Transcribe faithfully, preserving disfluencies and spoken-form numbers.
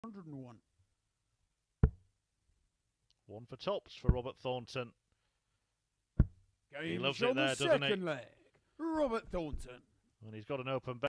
one hundred and one. One for tops for Robert Thornton. Game He loves on it there, the doesn't he? second leg. Robert Thornton. And he's got an open bet.